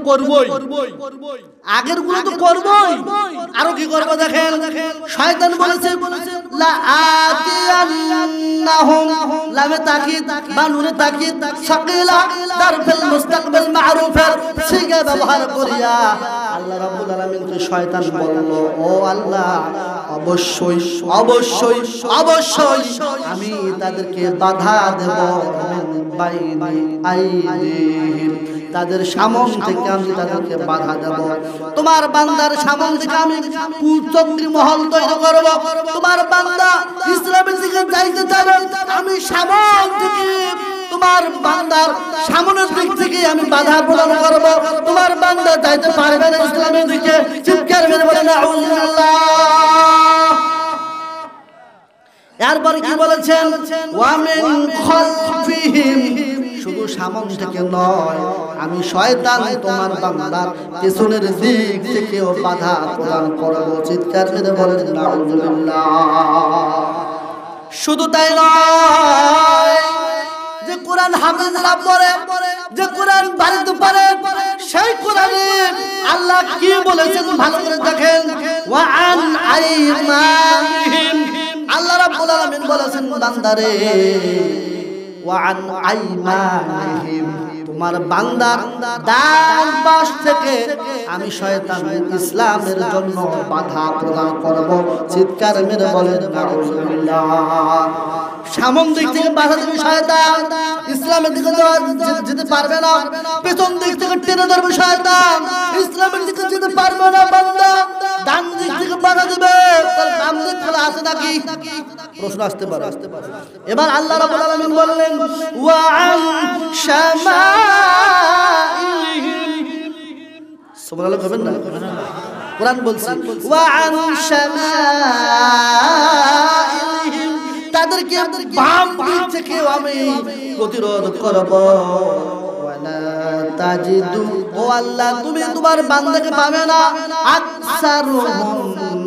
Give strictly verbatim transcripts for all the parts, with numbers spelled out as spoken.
করবই, আগের গুলো তো করবই, আরো কি করবো দেখেন। শয়তান বলেছে লা আতিয়ান্নাহুম, লামে তাকিদ বা নুনে তাকিদ সাকিলা তারফিল মুস্তাকবিল মারুফের সিগা ব্যবহার করিয়া আল্লাহ রাব্বুল আলামিনকে শয়তান বলল, ও আল্লাহ অবশ্যই অবশ্যই অবশ্যই আমি তাদেরকে বাধা দেব, বাইনি আইদিহিম, তাদের সামন থেকে আমি তাদেরকে বাধা দেব। তোমার বান্দার সামন থেকে আমি কুচক্রী মহল তৈরি করব। তোমার বান্দা ইসলামের দিকে যাইতে যাবে, আমি সামন থেকে তোমার বান্দার সামনের দিক থেকে আমি বাধা প্রদান করব। তোমার বান্দা যাইতে পারবে না ইসলামের দিকে। চিৎকার মেরে বলেন আউযুবিল্লাহ। এরপর কি বলেছেন, ওয়া মিন খালফিহিম, শুধু সামন থেকে নয়, আমি শয়তান তোমার বান্দার পেছনের দিক থেকেও বাধা প্রদান করব। চিৎকার মেরে বলেন আউযুবিল্লাহ। শুধু তাই নয়, যে কোরআন হাফেজরা পড়ে, যে কোরআন বাড়িতে পারে, সেই কোরআনে আল্লাহ কি বলেছেন ভালো করে দেখেন। ওয়া আন আইমানিহিম, আল্লাহ রাব্বুল আলামিন বলেছেন বান্দারে, ওয়া আন আইমানিহিম, তোমার বান্দার ডান পাশ থেকে আমি শয়তান ইসলামের জন্য বাধা প্রদান করব। চিৎকার মেরে বলেন আউযুবিল্লাহ। সামন দিক থেকে বাধা দেবে শয়তান, ইসলামের দিকে যেতে পারবে না। পেছন দিক থেকে টেনে ধরবে শয়তান, ইসলামের দিকে যেতে পারবে না বান্দা। ডান দিক থেকে বাধা দেবে, তার বাম দিক খোলা আছে নাকি প্রশ্ন আসতে পারে। এবার আল্লাহ রাব্বুল আলামিন বললেন, ওয়া আন শামাইলিহিম, সুবহানাল্লাহ বলবেন না, কোরআন বলছে ওয়া আন শামাইলিহিম, তাদেরকে বাম দিক থেকে আমি প্রতিরোধ করব। ওয়ালা তাজিদু, ও আল্লাহ তুমি তোমার বান্দাকে পাবে না আকসারুহুম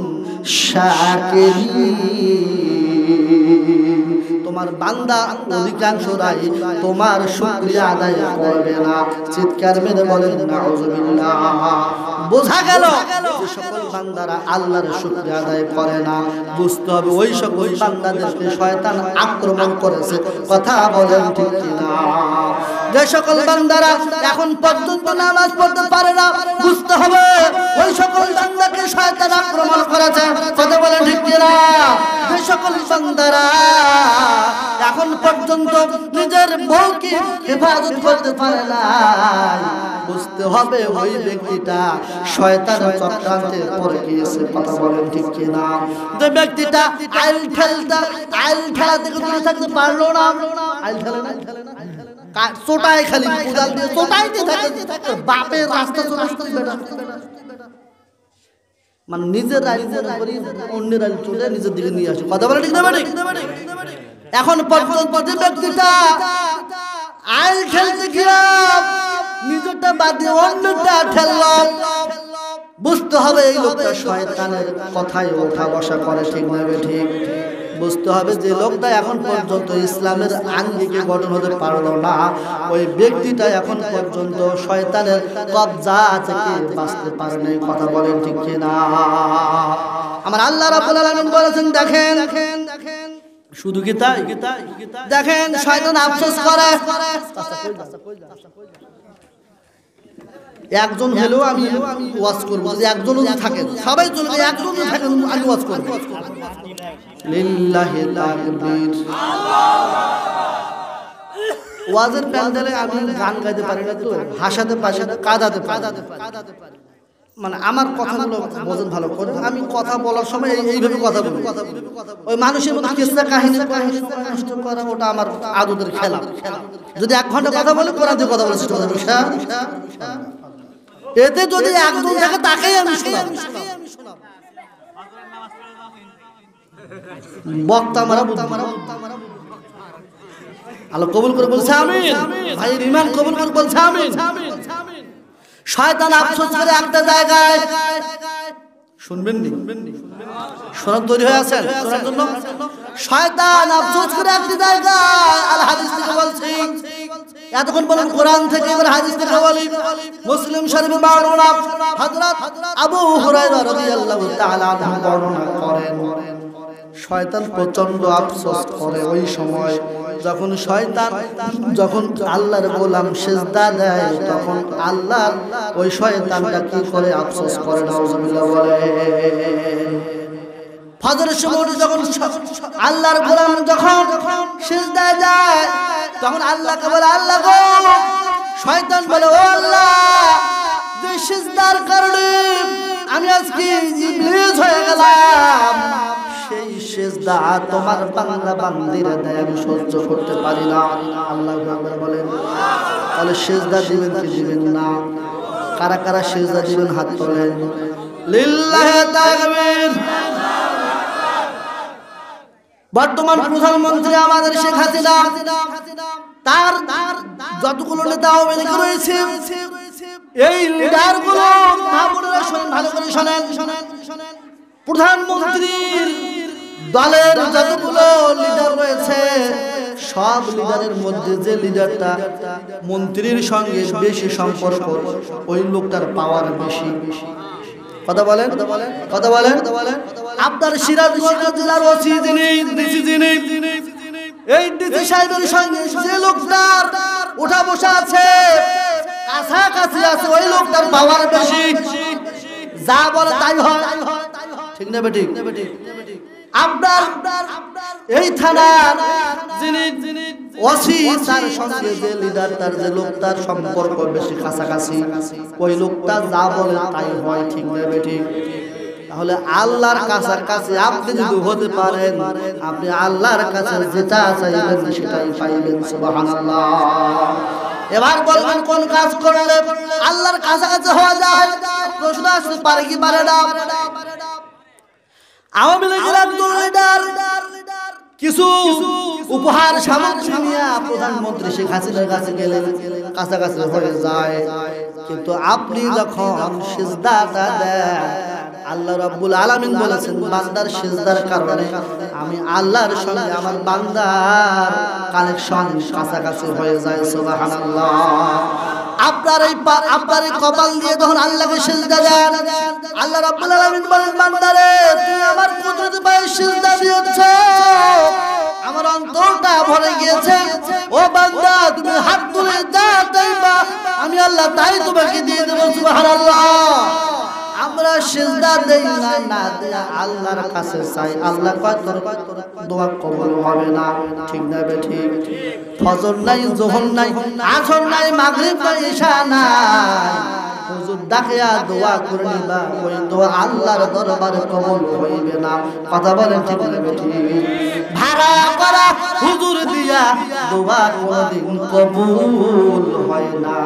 শাকিরিন, তোমার বান্দা অধিকাংশরাই তোমার শুকরিয়া আদায় করবে না। চিৎকার মেরে বলেন নাউযুবিল্লাহ। বোঝা গেল যে সকল বান্দারা আল্লাহর শুকরিয়া আদায় করে না, বুঝতে হবে ওই সকল বান্দাদেরকে শয়তান আক্রমণ করেছে। কথা বলেন ঠিক কিনা? যে সকল বান্দারা এখন পর্যন্ত নামাজ পড়তে পারে না, বুঝতে হবে ওই সকল বান্দাকে শয়তান আক্রমণ করেছে। কথা বলেন ঠিক কিনা? যে সকল বান্দারা এখন পর্যন্ত নিজের বউকে হেফাজত করতে পারে না, বুঝতে হবে ওই ব্যক্তিটা শয়তানের চক্রান্তে পড়ে গিয়েছে। কথা বলেন ঠিক কিনা? যে ব্যক্তিটা আইল ঠেলতা আইল ঠেলা থেকে দূরে থাকতে পারলো না, আইল ঠেলে না চোটায়, খালি কোদাল দিয়ে চোটাই দিয়ে থাকে, বাপের রাস্তা চলে মানে নিজের আইল করি অন্যের আইল চলে নিজের দিকে নিয়ে আসে। কথা বলে ঠিক না? এখন পর্যন্ত যে ব্যক্তিটা আইল খেলতে গিয়ে নিজেরটা বাদ দিয়ে অন্যটা ঠেললাম, বুঝতে হবে এই লোকটা শয়তানের কথায় ওঠা বসা করে। ঠিক না? ঠিক। বুঝতে হবে যে লোকটা এখন পর্যন্ত ইসলামের আঙ্গিকে গঠন হতে পারলো না, ওই ব্যক্তিটা এখন পর্যন্ত শয়তানের কবজা থেকে বাঁচতে পারে না। কথা বলেন ঠিক কিনা? আমার আল্লাহ রাব্বুল আলামিন বলেছেন, দেখেন শুধু কি তাই? দেখেন শয়তান আফসোস করে, একজন হলেও আমি ওয়াজ করবো, যদি একজনও থাকে, সবাই চলবে, একজন থাকে আমি ওয়াজ করবো। লিল্লাহি তাকবীর। ওয়াজের প্যান্ডেলে আমি গান গাইতে পারি না, তো হাসাতে পারি না, কাঁদাতে পারি, মানে আমার কথাগুলো বোঝেন ভালো করে। আমি কথা বলার সময় এইভাবে কথা বলি, ওই মানুষের মধ্যে কিসসা কাহিনী নষ্ট করা ওটা আমার আদতের খেলা। যদি এক ঘন্টা কথা বলে কোরআন দিয়ে কথা বলে এতে যদি একজন থাকে তাকেই আমি শোনাব। বক্তা মারা আল্লাহ কবুল করে বলছে আমিন। ভাই ইমান কবুল করে বলছে আমিন। শয়তান আফসোস করে একটা জায়গায়, শুনবেন নি? শোনার তৈরি হয়ে আছেন শোনার জন্য? শয়তান আফসোস করে একটা জায়গায়, আল হাদিস থেকে বলছি, এতক্ষণ বলেন কোরআন থেকে এবার হাদিস থেকে বলি। মুসলিম শরীফে বর্ণনা হযরত আবু হুরায়রা রাদিয়াল্লাহু তাআলা আনহু বর্ণনা করেন, শয়তান প্রচন্ড আফসোস করে ওই সময় যখন শয়তান যখন আল্লাহর গোলাম সিজদা দেয়, তখন আল্লাহ ওই শয়তানটা কি করে আফসোস করে, নাউজুবিল্লাহ বলে। ফজরের সময় যখন আল্লাহর গোলাম যখন সিজদা যায়, তখন আল্লাহকে বলে, আল্লাহ গো, শয়তান বলে, ও আল্লাহ, যে সিজদার কারণে আমি আজকে ইবলিস হয়ে গেলাম, সেই সিজদা তোমার বান্দা বান্দিরা দেয় আমি সহ্য করতে পারি না। আল্লাহু আকবার বলেন। তাহলে সিজদা দিবেন কি দিবেন না? কারা কারা সিজদা দিবেন হাত তোলেন। লিল্লাহি তাকবীর। বর্তমান প্রধানমন্ত্রী আমাদের শেখ হাসিনা, তার যতগুলো নেতা আওয়ামী লীগ রয়েছে, এই লিডার গুলো মহাপুরুষরা শোনেন, ভালো করে শোনেন, প্রধানমন্ত্রীর দলের যতগুলো লিডার রয়েছে, সব লিডারের মধ্যে যে লিডারটা মন্ত্রীর সঙ্গে বেশি সম্পর্ক, ওই লোকটার পাওয়ার বেশি। কথা বলেন, কথা বলেন। আপনার সিরাজগঞ্জ জেলার ওসি যিনি, ডিসি যিনি, এই ডিসি সাহেবের সঙ্গে যে লোকটার উঠা বসা আছে, কাছাকাছি আছে, ওই লোকটার পাওয়ার বেশি, যা বলে তাই হয়। ঠিক না বেঠিক? আপনার এই থানার যিনি ওসি, তার সঙ্গে যে লিডার, তার যে লোকটার সম্পর্ক বেশি কাছাকাছি, ওই লোকটা যা বলে তাই হয়। ঠিক না বেঠিক? তাহলে আল্লাহর কাছাকাছি আপনি যদি হতে পারেন, আপনি আল্লাহর কাছে যেটা চাইবেন সেটাই পাইবেন। সুবহানাল্লাহ। এবার বলবেন কোন কাজ করলে আল্লাহর কাছাকাছি হওয়া যায়? প্রশ্ন আসতে পারে কি পারে না? আওয়ামী লীগের একজন লিডার কিছু উপহার সামগ্রী নিয়ে প্রধানমন্ত্রী শেখ হাসিনার কাছে গেলেন, কাছাকাছি হয়ে যায়। কিন্তু আপনি যখন সিজদাটা দেন, আল্লাহ রাব্বুল আলামিন বলেছেন, বান্দার সিজদার কারণে আমি আল্লাহর সঙ্গে আমার বান্দার কানেকশন কাছাকাছি হয়ে যায়। সুবহানাল্লাহ। আপনার এই আপনার এই কপাল দিয়ে যখন আল্লাহকে সিজদা দেন, আল্লাহ রাব্বুল আলামিন বলেন, বান্দারে তুমি আমার কুদরতে পায়ে সিজদা দিয়েছো, আমার অন্তরটা ভরে গিয়েছে। ও বান্দা, তুমি হাত তুলে যা চাইবা আমি আল্লাহ তাই তোমাকে দিয়ে দেব। সুবহানাল্লাহ। আমরা সিজদা দেই না, না দেয়া আল্লাহর কাছে চাই, আল্লাহ কয় তোর দোয়া কবুল হবে না। ঠিক না বেঠিক? ফজর নাই, যোহর নাই, আসর নাই, মাগরিব নাই, ইশা নাই, হুজুর ডাকিয়া দোয়া করে নিবা, ওই দোয়া আল্লাহর দরবারে কবুল হইবে না। কথা বলেন ঠিক না বেঠিক? ভাড়া করা হুজুর দিয়া দোয়া কোনদিন কবুল হয় না।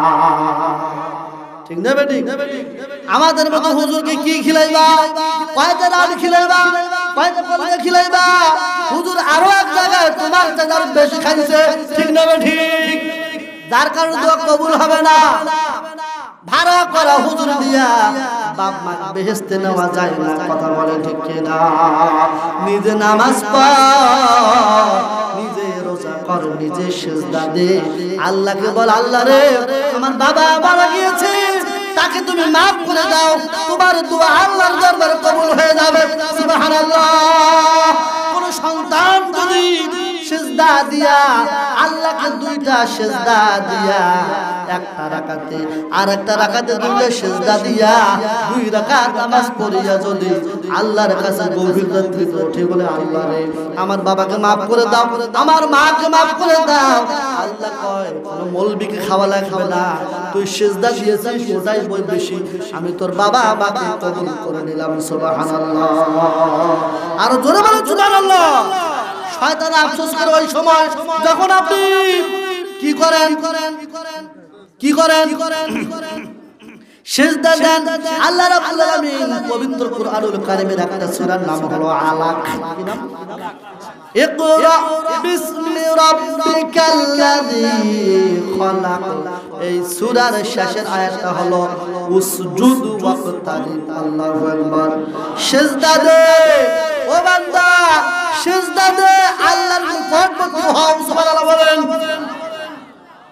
ঠিক না বেঠিক? আমাদের মতো হুজুরকে কি খিলাইবা? কয়টা রাত খিলাইবা? কয়টা কলকে খিলাইবা? হুজুর আরো এক জায়গায় তোমার চাইতে বেশি খাইছে। ঠিক না বেঠিক? যার কারণে দোয়া কবুল হবে না। ভাড়া করা হুজুর দিয়া বাপ মা বেহেশতে নেওয়া যায় না। কথা বলে ঠিক কিনা? নিজে নামাজ পড়, নিজে রোজা কর, নিজে সিজদা দে, আল্লাহকে বল, আল্লাহ রে আমার বাবা মারা গিয়েছে, তাকে তুমি মাফ করে দাও, তোমার দোয়া আল্লাহর দরবারে কবুল হয়ে যাবে। সুবহানাল্লাহ। কোন সন্তান যদি সিজদা দিয়া আল্লাহকে দুইটা সিজদা দিয়া, একটা রাকাতে আর একটা রাকাতে দুইটা সিজদা দিয়া দুই রাকাত নামাজ পড়িয়া যদি আল্লাহর কাছে গভীর রাত্রিতে উঠে বলে, আল্লাহ রে আমার বাবাকে মাফ করে দাও, আমার মাকে মাফ করে দাও, আল্লাহ কয় কোন মৌলবীকে খাওয়া লাগবে না, তুই সিজদা দিয়েছিস ওটাই বই বেশি, আমি তোর বাবা আমাকে কবুল করে নিলাম। সুবহানাল্লাহ। আর জোরে বলো সুবহানাল্লাহ। শয়তান আফসোস করে ওই সময় যখন আপনি কি করেন, কি করেন, সিজদা দেন। আল্লাহ রাব্বুল আলামিন পবিত্র কুরআনুল কারীমের একটা সূরার নাম হলো আলাক। কি নাম? ইকরা বিসমি রাব্বিকাল্লাযী খলাক। এই সূরার শেষের আয়াতটা হলো উসজুদ ওয়াক্তারিব। আল্লাহু আকবার। সিজদা দে ও বান্দা, সিজদা দে, আল্লাহর নিকটবর্তী হও। সুবহানাল্লাহ বলেন।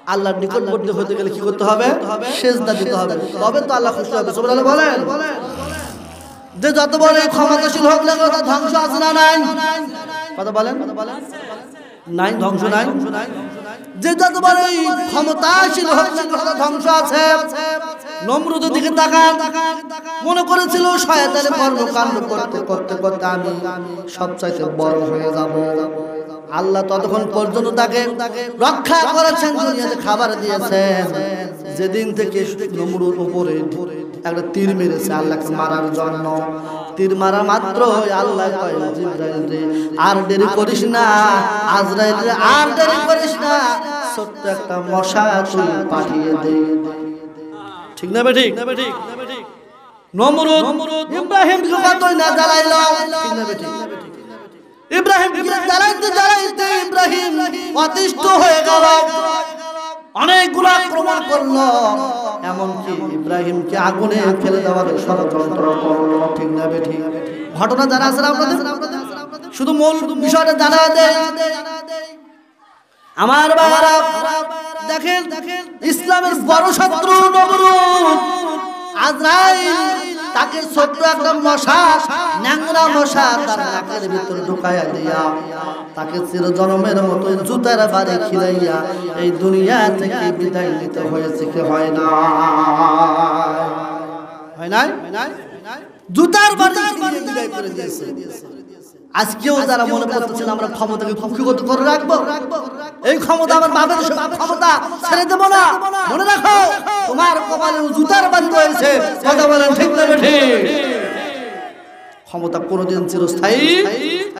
আল্লাহর নিকটবর্তী হতে গেলে কি করতে হবে? সেজদা দিতে হবে, তবে তো আল্লাহ খুশি হবে। সুবহানাল্লাহ বলেন। যে যত বড় ক্ষমতাশীল হোক না কেন, ধ্বংস আছে না নাই? কথা বলেন। নাই, ধ্বংস নাই। যে যত বড় ক্ষমতাশীল হোক না কেন, ধ্বংস আছে। নমরুদের দিকে তাকান, মনে করেছিল শয়তানের কর্মকাণ্ড করতে করতে করতে আমি সবচাইতে বড় হয়ে যাব। আল্লাহ ততক্ষণ পর্যন্ত তাকে রক্ষা করেছেন, দুনিয়াতে খাবার দিয়েছেন। যেদিন থেকে নমরুদ উপরে একটা তীর মেরেছে আল্লাহকে মারার জন্য, তীর মারা মাত্র আল্লাহ কয় জিবরাইল রে আর দেরি করিস না, আজরাইল রে আর দেরি করিস না, ছোট্ট একটা মশা তুই পাঠিয়ে দে। ঠিক না বেঠিক? নমরুদ ইব্রাহিমকে কতই না জ্বালাইলো, ঠিক না বেঠিক? ইব্রাহিমকে জ্বালাইতে জ্বালাইতে ইব্রাহিম অতিষ্ঠ হয়ে গেল, অনেকগুলো আক্রমণ করলো, এমনকি ইব্রাহিমকে আগুনে ফেলে দেওয়ার ষড়যন্ত্র করলো। ঠিক না বেঠিক? ঘটনা জানা আছে আপনাদের? শুধু মূল বিষয়টা জানা দেয়। আমার বাবারা দেখেন, ইসলামের বড় শত্রু নমরুদ, আজরাইল তাকে ছোট্ট একটা মশা, ন্যাংরা মশা তার নাকের ভিতরে ঢুকাইয়া দিয়া তাকে চিরজন্মের মতো জুতার বাড়ি খিলাইয়া এই দুনিয়া থেকে বিদায় নিতে হয়েছে। কি হয় না? হয় নাই? জুতার বাড়ি খিলিয়ে বিদায় করে দিয়েছে। আজকেও যারা মনে করতেছেন আমরা ক্ষমতাকে কুক্ষিগত করে রাখবো, এই ক্ষমতা আমার বাবার ক্ষমতা ছেড়ে দেবো না, মনে রাখো তোমার কপালে জুতার বাড়ি রয়েছে। কথা বলেন ঠিক না বেঠিক? ক্ষমতা কোনোদিন চিরস্থায়ী